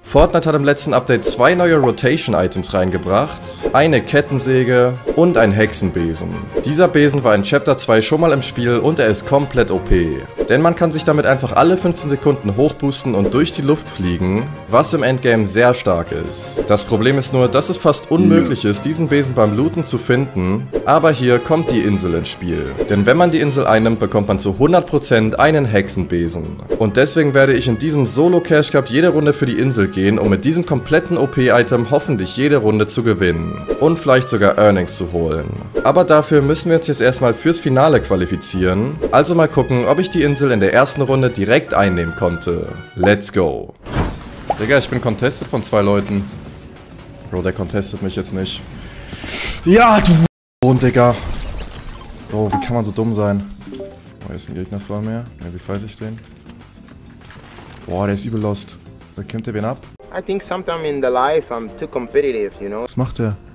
Fortnite hat im letzten Update 2 neue Rotation-Items reingebracht, eine Kettensäge und ein Hexenbesen. Dieser Besen war in Chapter 2 schon mal im Spiel und er ist komplett OP. Denn man kann sich damit einfach alle 15 Sekunden hochboosten und durch die Luft fliegen, was im Endgame sehr stark ist. Das Problem ist nur, dass es fast unmöglich ist, diesen Besen beim Looten zu finden, aber hier kommt die Insel ins Spiel. Denn wenn man die Insel einnimmt, bekommt man zu 100% einen Hexenbesen. Und deswegen werde ich in diesem Solo-Cash Cup jede Runde für die Insel gehen, um mit diesem kompletten OP-Item hoffentlich jede Runde zu gewinnen. Und vielleicht sogar Earnings zu holen. Aber dafür müssen wir uns jetzt erstmal fürs Finale qualifizieren. Also mal gucken, ob ich die Insel in der ersten Runde direkt einnehmen konnte. Let's go. Digga, ich bin contested von 2 Leuten. Bro, der contestet mich jetzt nicht. Ja, du und Digga. Bro, wie kann man so dumm sein? Oh, hier ist ein Gegner vor mir. Ja, wie fight ich den? Boah, der ist übel lost. Da kämpft der wen ab? I think sometimes in the life I'm too competitive, you know. Was macht der?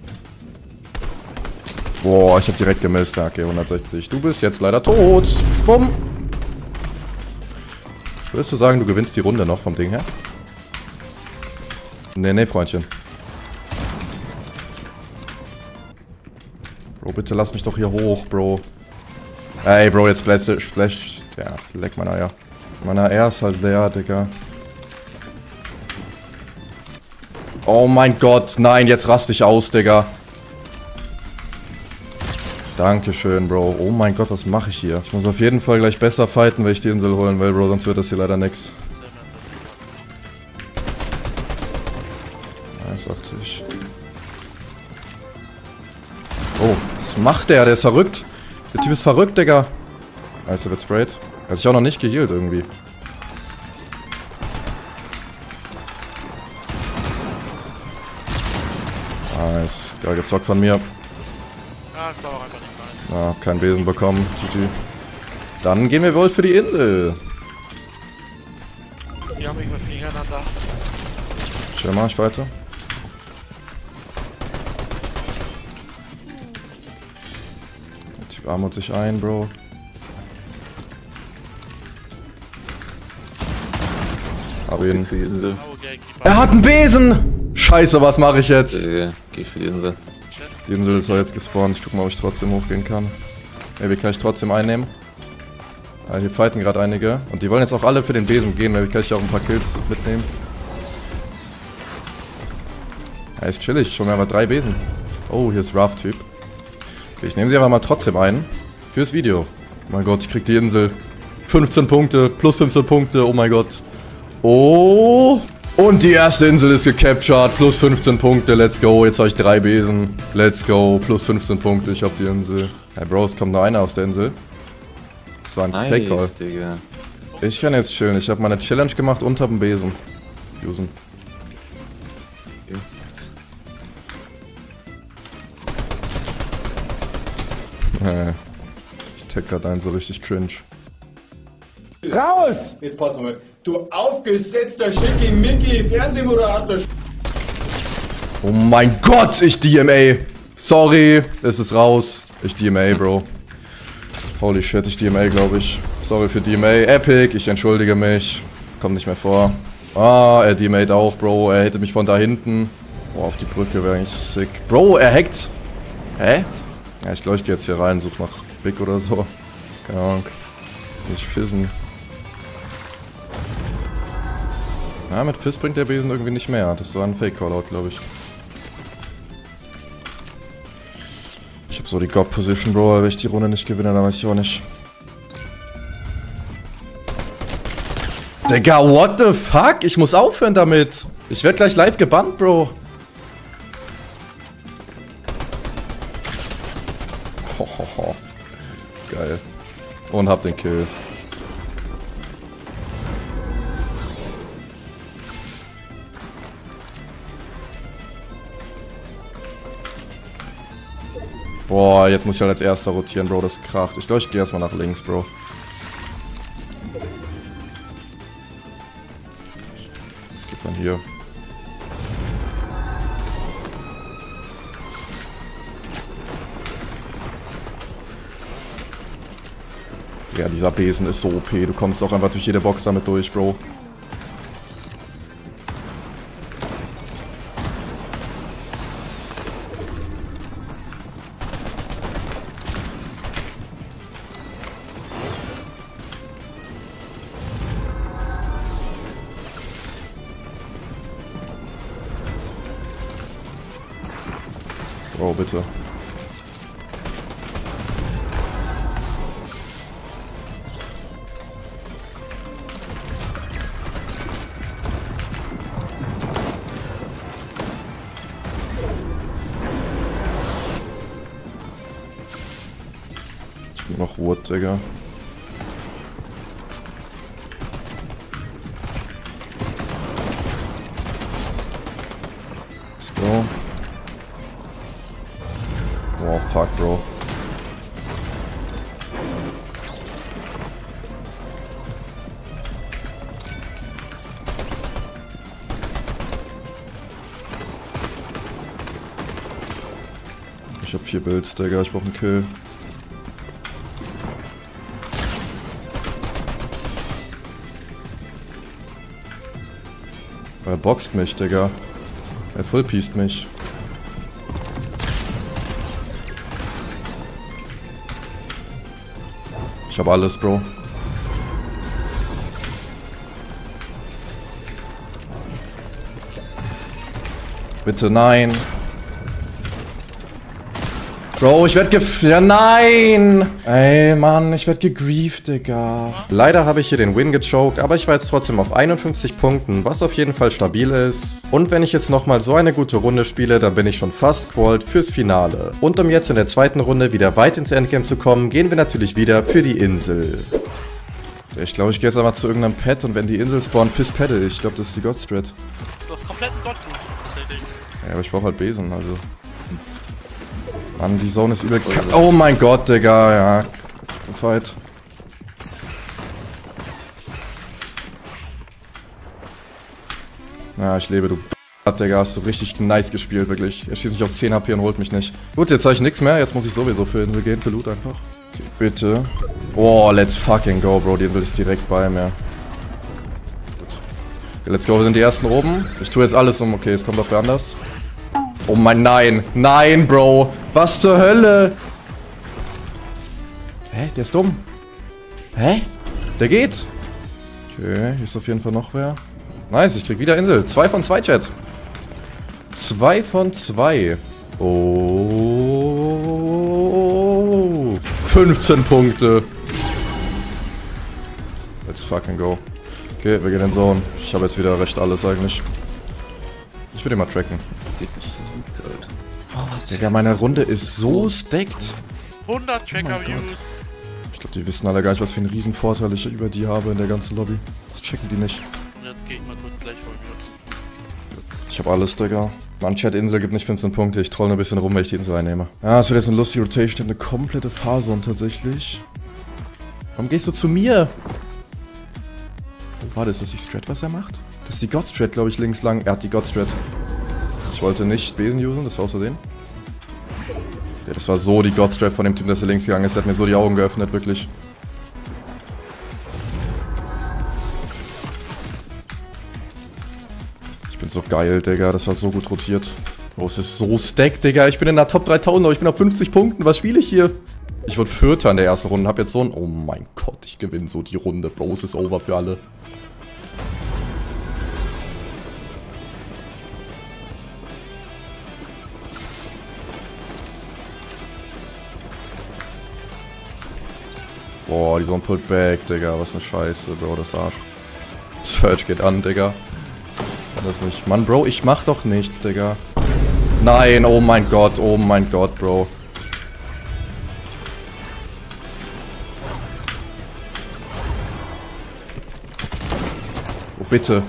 Boah, ich hab direkt gemisst. Okay, 160. Du bist jetzt leider tot. Bumm. Würdest du sagen, du gewinnst die Runde noch vom Ding her? Nee, Freundchen. Bro, bitte lass mich doch hier hoch, Bro. Ey, Bro, jetzt splash. Ja, leck mein Eier. Mein Eier ist halt leer, Digga. Oh mein Gott, nein, jetzt raste ich aus, Digga. Dankeschön, Bro. Oh mein Gott, was mache ich hier? Ich muss auf jeden Fall gleich besser fighten, wenn ich die Insel holen will, Bro, sonst wird das hier leider nix. 1,80. Oh, was macht der? Der ist verrückt. Der Typ ist verrückt, Digga. Nice, der wird sprayed. Er hat sich auch noch nicht geheilt irgendwie. Nice. Geil gezockt von mir. Ja, ich war auch einfach nicht nice. Ja, kein Besen bekommen. GG. Dann gehen wir wohl für die Insel. Die haben irgendwas gegeneinander. Chill mal, ich weiter. Der Typ armut sich ein, Bro. Hab ihn. Oh, okay, Er hat einen Besen! Scheiße, was mache ich jetzt? Geh für die Insel. Die Insel ist doch jetzt gespawnt. Ich guck mal, ob ich trotzdem hochgehen kann. Maybe kann ich trotzdem einnehmen. Hier fighten gerade einige. Und die wollen jetzt auch alle für den Besen gehen. Maybe kann ich auch ein paar Kills mitnehmen. Ja, ist chillig. Schon mal 3 Besen. Oh, hier ist Rough-Typ. Okay, ich nehme sie einfach mal trotzdem ein. Fürs Video. Oh mein Gott, ich krieg die Insel. 15 Punkte. Plus 15 Punkte. Oh mein Gott. Oh. Und die erste Insel ist gecaptured. Plus 15 Punkte. Let's go. Jetzt habe ich 3 Besen. Let's go. Plus 15 Punkte. Ich habe die Insel. Hey Bro, es kommt nur einer aus der Insel. Das war ein Fake-Call. Digga. Ich kann jetzt chillen. Ich habe meine Challenge gemacht und habe einen Besen. Usen. Ich tag grad einen so richtig cringe. Raus! Jetzt pass mal. Du aufgesetzter Schickimicki Fernsehmoderator. Oh mein Gott, ich DMA. Sorry, es ist raus. Ich DMA, Bro. Holy shit, ich DMA, glaube ich. Sorry für DMA. Epic, ich entschuldige mich. Kommt nicht mehr vor. Ah, er DMA't auch, Bro. Er hätte mich von da hinten. Boah, auf die Brücke wäre eigentlich sick. Bro, er hackt. Hä? Ja, ich glaube, ich gehe jetzt hier rein, such nach Big oder so. Keine Ahnung. Nicht fissen. Ja, mit Fizz bringt der Besen irgendwie nicht mehr. Das war ein Fake-Callout, glaube ich. Ich habe so die God-Position, Bro. Wenn ich die Runde nicht gewinne, dann weiß ich auch nicht. Digga, what the fuck? Ich muss aufhören damit. Ich werde gleich live gebannt, Bro. Hohoho. Geil. Und hab den Kill. Boah, jetzt muss ich halt als erster rotieren, Bro, das kracht. Ich glaube, ich gehe erstmal nach links, Bro. Ich geh von hier. Ja, dieser Besen ist so OP. Du kommst auch einfach durch jede Box damit durch, Bro. Bro, bitte. Ich bin noch Wood, Digga. Let's go. Oh, fuck, Bro. Ich hab 4 Builds, Digga. Ich brauch einen Kill. Er boxt mich, Digga. Er fullpieced mich. Ich hab alles, Bro. Bitte, nein. Bro, ich werd ja, nein! Ey, Mann, ich werd gegrieft, Digga. Leider habe ich hier den Win gechoked, aber ich war jetzt trotzdem auf 51 Punkten, was auf jeden Fall stabil ist. Und wenn ich jetzt nochmal so eine gute Runde spiele, dann bin ich schon fast qualified fürs Finale. Und um jetzt in der zweiten Runde wieder weit ins Endgame zu kommen, gehen wir natürlich wieder für die Insel. Ich glaube, ich gehe jetzt einmal zu irgendeinem Pet und wenn die Insel spawnt, Fist-Pedal. Ich glaube, das ist die God-Strat. Du hast kompletten Gottgut, tatsächlich. Ja, aber ich brauche halt Besen, also... Mann, die Zone ist übel. Oh mein Gott, Digga, ja. Fight. Ja, ich lebe, du Digga, hast du richtig nice gespielt, wirklich. Er schießt mich auf 10 HP und holt mich nicht. Gut, jetzt habe ich nichts mehr, jetzt muss ich sowieso für Insel gehen, für Loot einfach. Okay, bitte. Oh, let's fucking go, Bro, die Insel ist direkt bei mir. Gut. Okay, let's go, wir sind die ersten oben. Ich tue jetzt alles um, okay, es kommt auch wer anders. Oh mein, nein. Nein, Bro. Was zur Hölle? Hä? Der ist dumm. Hä? Der geht. Okay, hier ist auf jeden Fall noch wer. Nice, ich krieg wieder Insel. 2 von 2, Chat. 2 von 2. Oh. 15 Punkte. Let's fucking go. Okay, wir gehen in Zone. Ich habe jetzt wieder recht alles eigentlich. Ich will den mal tracken. Oh, Digga, meine Runde ist so stacked. 100 Tracker-Views. Ich glaube, die wissen alle gar nicht, was für einen riesen Vorteil ich über die habe in der ganzen Lobby. Das checken die nicht. Jetzt geh ich mal kurz gleich vor mir. Ich habe alles, Digga. Mann, Chat, Insel gibt nicht 15 Punkte. Ich troll nur ein bisschen rum, wenn ich die Insel einnehme. Ja, es wird jetzt eine lustige Rotation. Eine komplette Phase tatsächlich. Warum gehst du zu mir? Oh, warte, ist das die Strat, was er macht? Das ist die God-Strat, glaube ich, links lang. Er hat die God-Strat. Ich wollte nicht Besen usen, das war aus Versehen. Ja, das war so die God-Strat von dem Typ, dass er links gegangen ist. Der hat mir so die Augen geöffnet, wirklich. Ich bin so geil, Digga. Das war so gut rotiert. Oh, es ist so stacked, Digga. Ich bin in der Top 3000, aber ich bin auf 50 Punkten. Was spiele ich hier? Ich wurde Vierter in der ersten Runde. Hab jetzt so ein... Oh mein Gott, ich gewinne so die Runde. Bro, es ist over für alle. Boah, die Zone pulled back, Digga. Was eine Scheiße, Bro, das Arsch. Surge geht an, Digga. Das nicht. Mann, Bro, ich mach doch nichts, Digga. Nein, oh mein Gott, Bro. Oh, bitte.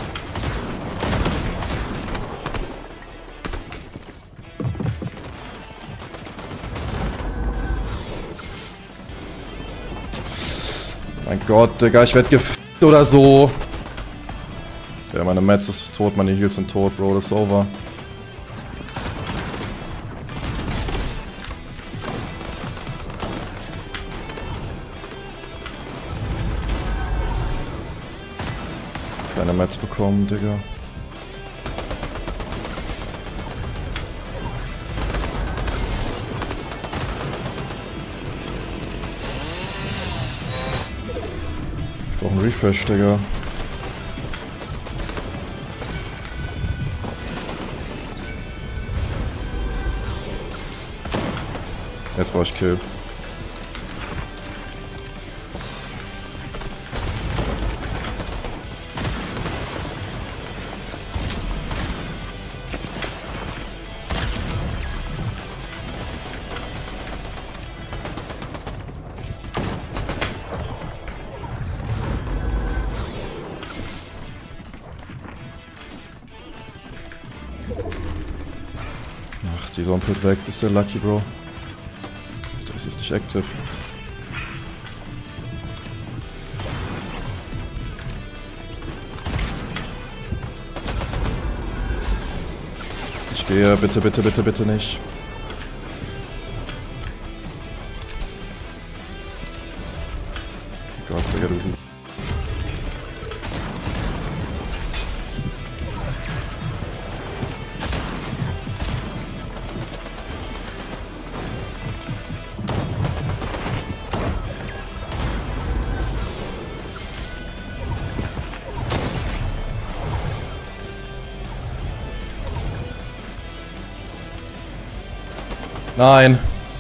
Mein Gott, Digga, ich werd gefickt oder so. Ja, meine Mats ist tot, meine Heals sind tot, Bro, das ist over. Keine Mats bekommen, Digga. Ich brauch einen Refresh, Digga. Jetzt brauche ich Kill. Ach, die Sonne wird weg. Ist der Lucky, Bro? Das ist nicht active. Ich gehe. Bitte, bitte, bitte, bitte nicht. Oh Gott, Digga, du... Nein.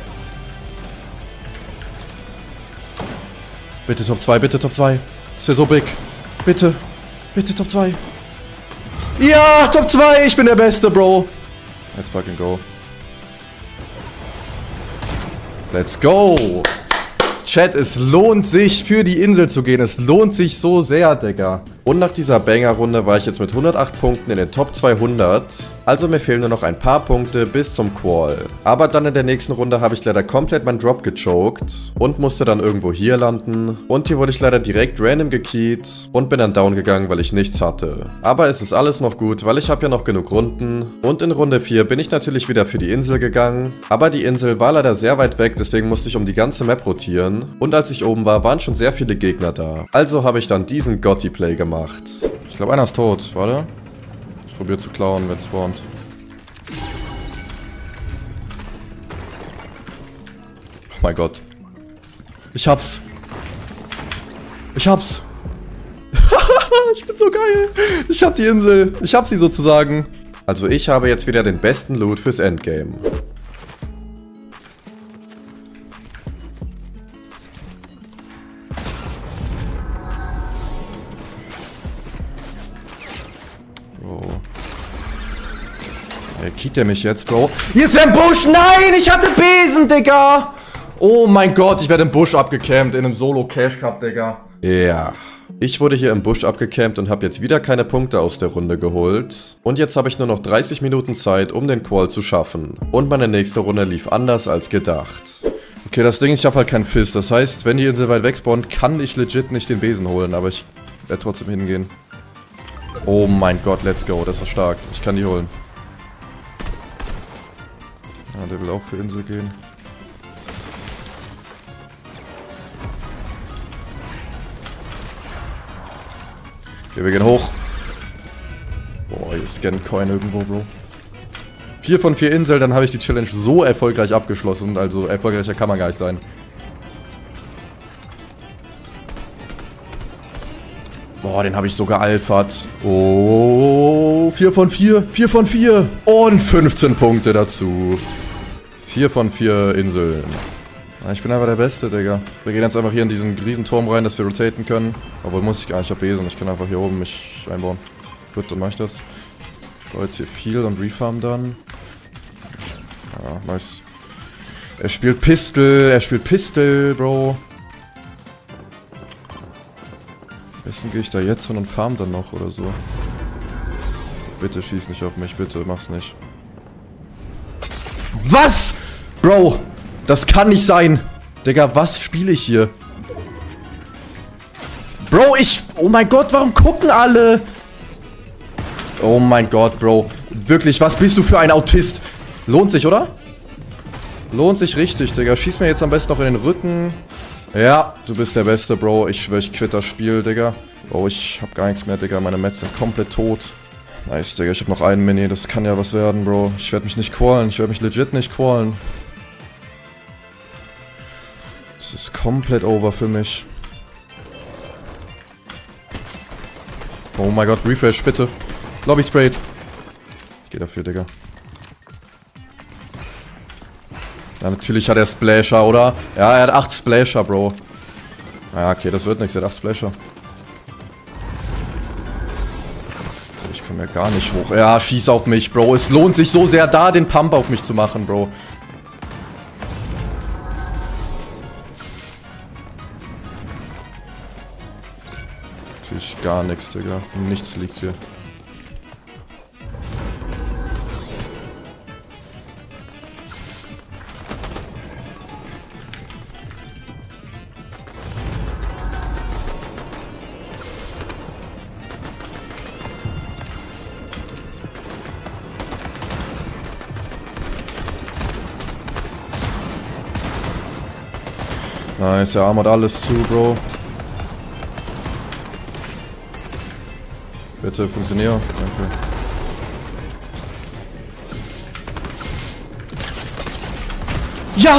Bitte Top 2, bitte Top 2. Das wäre so big. Bitte. Bitte Top 2. Ja, Top 2. Ich bin der Beste, Bro. Let's fucking go. Let's go. Chat, es lohnt sich, für die Insel zu gehen. Es lohnt sich so sehr, Digga. Und nach dieser Banger-Runde war ich jetzt mit 108 Punkten in den Top 200. Also mir fehlen nur noch ein paar Punkte bis zum Qual. Aber dann in der nächsten Runde habe ich leider komplett meinen Drop gechoked. Und musste dann irgendwo hier landen. Und hier wurde ich leider direkt random gekeyt. Und bin dann down gegangen, weil ich nichts hatte. Aber es ist alles noch gut, weil ich habe ja noch genug Runden. Und in Runde 4 bin ich natürlich wieder für die Insel gegangen. Aber die Insel war leider sehr weit weg, deswegen musste ich um die ganze Map rotieren. Und als ich oben war, waren schon sehr viele Gegner da. Also habe ich dann diesen Gotti-Play gemacht. Ich glaube, einer ist tot. Warte. Ich probiere zu klauen, wenn es spawnt. Oh mein Gott. Ich hab's. Ich hab's. Ich bin so geil. Ich hab die Insel. Ich hab sie sozusagen. Also ich habe jetzt wieder den besten Loot fürs Endgame. Kickt der mich jetzt, Bro? Hier ist ein Busch! Nein, ich hatte Besen, Digga! Oh mein Gott, ich werde im Busch abgecampt in einem Solo-Cash-Cup, Digga. Ja. Ich wurde hier im Busch abgecampt und habe jetzt wieder keine Punkte aus der Runde geholt. Und jetzt habe ich nur noch 30 Minuten Zeit, um den Qual zu schaffen. Und meine nächste Runde lief anders als gedacht. Okay, das Ding ist, ich habe halt keinen Fizz. Das heißt, wenn die Insel weit weg spawnt, kann ich legit nicht den Besen holen. Aber ich werde trotzdem hingehen. Oh mein Gott, let's go. Das ist stark. Ich kann die holen. Ja, der will auch für Insel gehen. Okay, wir gehen hoch. Boah, hier scannt Coin irgendwo, Bro. 4 von 4 Inseln, dann habe ich die Challenge so erfolgreich abgeschlossen. Also erfolgreicher kann man gar nicht sein. Boah, den habe ich sogar alphert. Oh, 4 von 4. 4 von 4. Und 15 Punkte dazu. 4 von 4 Inseln. Ich bin einfach der Beste, Digga. Wir gehen jetzt einfach hier in diesen Riesenturm rein, dass wir rotaten können. Obwohl muss ich gar nicht, ich hab Besen. Ich kann einfach hier oben mich einbauen. Gut, dann mach ich das. Ich baue jetzt hier viel und refarm dann. Ja, nice. Er spielt Pistol, Bro. Am besten gehe ich da jetzt hin und farm dann noch oder so. Bitte schieß nicht auf mich, bitte, mach's nicht. Was? Bro, das kann nicht sein. Digga, was spiele ich hier? Bro, oh mein Gott, warum gucken alle? Oh mein Gott, Bro. Wirklich, was bist du für ein Autist? Lohnt sich, oder? Lohnt sich richtig, Digga. Schieß mir jetzt am besten noch in den Rücken. Ja, du bist der Beste, Bro. Ich schwör, ich quitte das Spiel, Digga. Bro, ich hab gar nichts mehr, Digga. Meine Mets sind komplett tot. Nice, Digga. Ich hab noch einen Mini. Das kann ja was werden, Bro. Ich werde mich nicht qualen. Ich werde mich legit nicht qualen. Das ist komplett over für mich. Oh mein Gott, Refresh, bitte. Lobby sprayed. Ich geh dafür, Digga. Ja, natürlich hat er Splasher, oder? Ja, er hat 8 Splasher, Bro. Ja, okay, das wird nichts. Er hat 8 Splasher. Ich komme ja gar nicht hoch. Ja, schieß auf mich, Bro. Es lohnt sich so sehr, da den Pump auf mich zu machen, Bro. Natürlich gar nichts, Digga. Nichts liegt hier. Nice, er armert alles zu, Bro. Bitte, funktionier. Danke. Ja!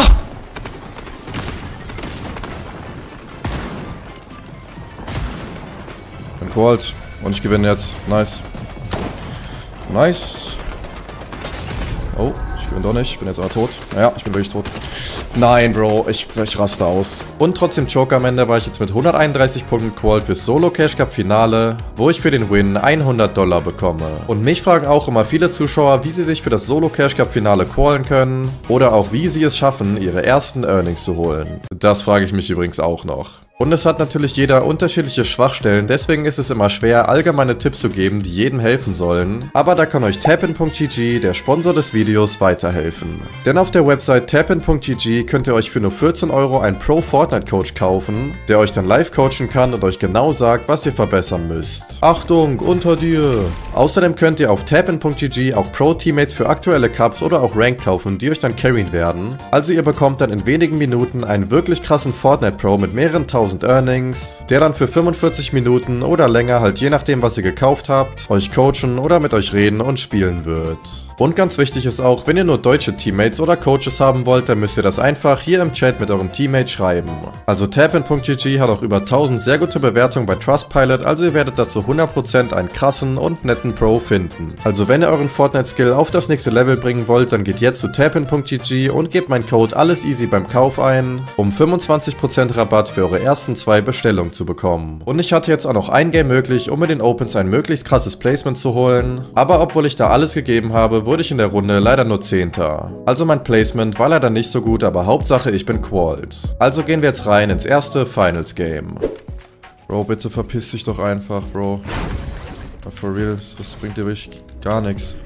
Bin called. Und ich gewinne jetzt. Nice. Nice. Oh, ich gewinne doch nicht. Ich bin jetzt aber tot. Ja, ich bin wirklich tot. Nein, Bro, ich raste aus. Und trotzdem Joker am Ende war ich jetzt mit 131 Punkten qualifiziert fürs Solo Cash Cup Finale, wo ich für den Win $100 bekomme. Und mich fragen auch immer viele Zuschauer, wie sie sich für das Solo Cash Cup Finale qualifizieren können oder auch wie sie es schaffen, ihre ersten Earnings zu holen. Das frage ich mich übrigens auch noch. Und es hat natürlich jeder unterschiedliche Schwachstellen, deswegen ist es immer schwer, allgemeine Tipps zu geben, die jedem helfen sollen. Aber da kann euch Tapin.gg, der Sponsor des Videos, weiterhelfen. Denn auf der Website Tapin.gg könnt ihr euch für nur 14 € einen Pro-Fortnite-Coach kaufen, der euch dann live coachen kann und euch genau sagt, was ihr verbessern müsst. Achtung, unter dir! Außerdem könnt ihr auf Tapin.gg auch Pro-Teammates für aktuelle Cups oder auch Rank kaufen, die euch dann carryen werden. Also ihr bekommt dann in wenigen Minuten einen wirklich krassen Fortnite-Pro mit mehreren tausend Earnings, der dann für 45 Minuten oder länger, halt je nachdem was ihr gekauft habt, euch coachen oder mit euch reden und spielen wird. Und ganz wichtig ist auch, wenn ihr nur deutsche Teammates oder Coaches haben wollt, dann müsst ihr das einfach hier im Chat mit eurem Teammate schreiben. Also Tapin.gg hat auch über 1000 sehr gute Bewertungen bei Trustpilot, also ihr werdet dazu 100% einen krassen und netten Pro finden. Also wenn ihr euren Fortnite-Skill auf das nächste Level bringen wollt, dann geht jetzt zu Tapin.gg und gebt meinen Code AllesEasy beim Kauf ein, um 25% Rabatt für eure ersten 2 Bestellungen zu bekommen. Und ich hatte jetzt auch noch ein Game möglich, um in den Opens ein möglichst krasses Placement zu holen, aber obwohl ich da alles gegeben habe, wurde ich in der Runde leider nur 10. Also mein Placement war leider nicht so gut, aber Hauptsache ich bin qualified. Also gehen wir jetzt rein ins erste Finals Game. Bro, bitte verpiss dich doch einfach, Bro. For real, das bringt dir wirklich gar nichts.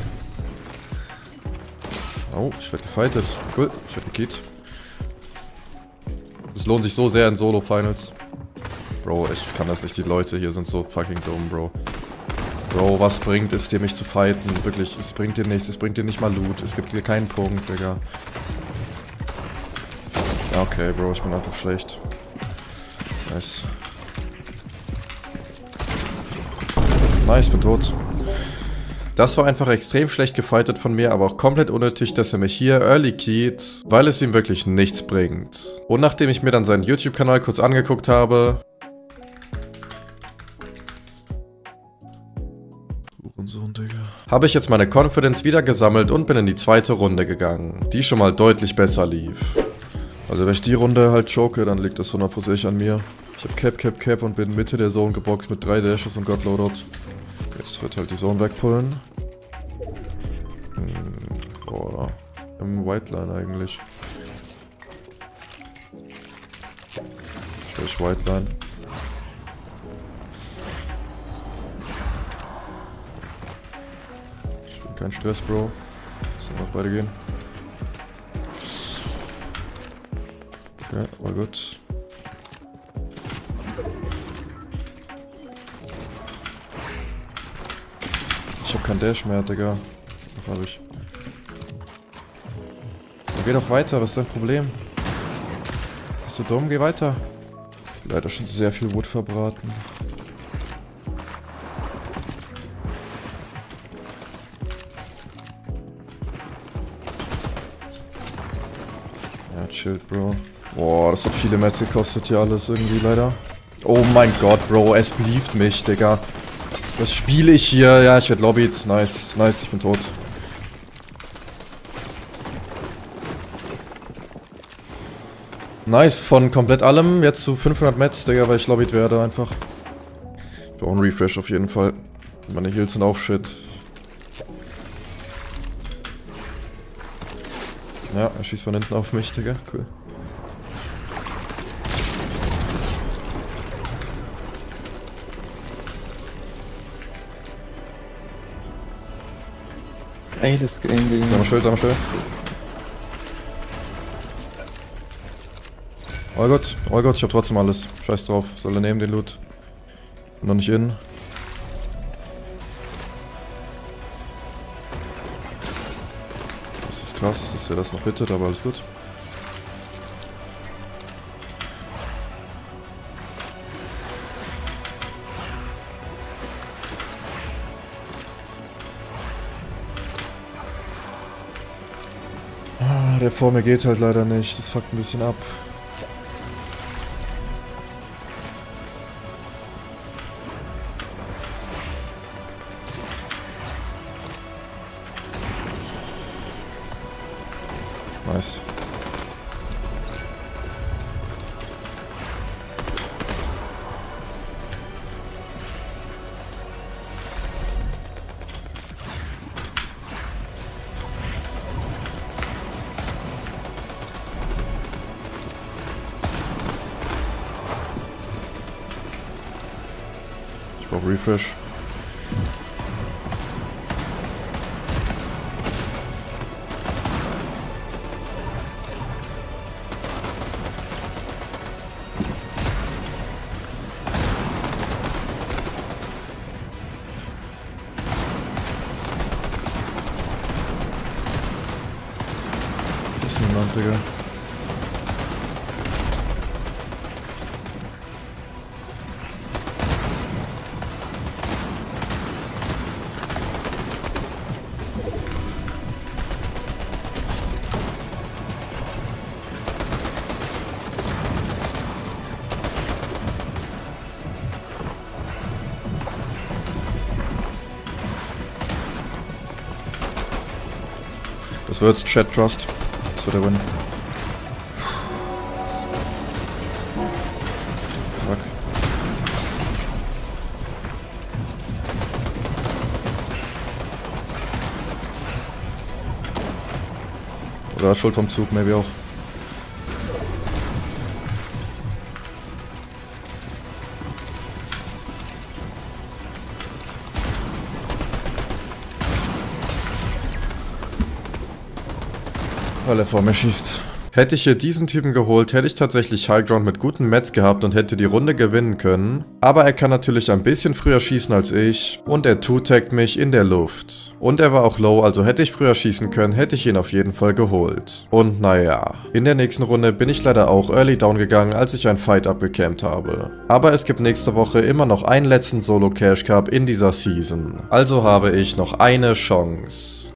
Oh, ich werde gefightet. Cool, ich werde gekillt. Es lohnt sich so sehr in Solo-Finals. Bro, ich kann das nicht. Die Leute hier sind so fucking dumm, Bro. Bro, was bringt es dir, mich zu fighten? Wirklich, es bringt dir nichts. Es bringt dir nicht mal Loot. Es gibt dir keinen Punkt, Digga. Ja, okay, Bro, ich bin einfach schlecht. Nice. Nice, bin tot. Das war einfach extrem schlecht gefightet von mir, aber auch komplett unnötig, dass er mich hier early keyt, weil es ihm wirklich nichts bringt. Und nachdem ich mir dann seinen YouTube-Kanal kurz angeguckt habe... habe ich jetzt meine Confidence wieder gesammelt und bin in die zweite Runde gegangen, die schon mal deutlich besser lief. Also wenn ich die Runde halt choke, dann liegt das 100% an mir. Ich habe Cap und bin Mitte der Zone geboxt mit 3 Dashes und God Loadout. Jetzt wird halt die Zone wegpullen. Boah, im White Line eigentlich. Ich White Line. Ich will keinen Stress, Bro. Müssen noch beide gehen. Okay, war gut. Ich hab kein Dash mehr, Digga. Doch, hab ich. Geh doch weiter, was ist dein Problem? Bist du dumm? Geh weiter. Leider schon sehr viel Wood verbraten. Ja, chillt, Bro. Boah, das hat viele Mets gekostet hier alles irgendwie leider. Oh mein Gott, Bro, es blieft mich, Digga. Was spiele ich hier? Ja, ich werde lobbied. Nice, nice, ich bin tot. Nice, von komplett allem jetzt zu 500 Mets, Digga, weil ich lobbied werde einfach. Ich brauche einen Refresh auf jeden Fall. Meine Heals sind auch shit. Ja, er schießt von hinten auf mich, Digga. Cool. Ey, das Game, Digga. Sag mal schön. Oh Gott, ich hab trotzdem alles. Scheiß drauf, soll er nehmen den Loot. Bin noch nicht in. Das ist krass, dass er das noch hittet, aber alles gut. Ah, der vor mir geht halt leider nicht, das fuckt ein bisschen ab. Nice. Ich brauche Refresh. Niemand, Digga. Das wird's, Chat Trust. Das wird der Win. Fuck. Oder Schuld vom Zug, maybe auch. Weil er vor mir schießt. Hätte ich hier diesen Typen geholt, hätte ich tatsächlich Highground mit guten Mets gehabt und hätte die Runde gewinnen können. Aber er kann natürlich ein bisschen früher schießen als ich und er two-taggt mich in der Luft. Und er war auch low, also hätte ich früher schießen können, hätte ich ihn auf jeden Fall geholt. Und naja, in der nächsten Runde bin ich leider auch early down gegangen, als ich ein Fight abgecampt habe. Aber es gibt nächste Woche immer noch einen letzten Solo Cash Cup in dieser Season. Also habe ich noch eine Chance.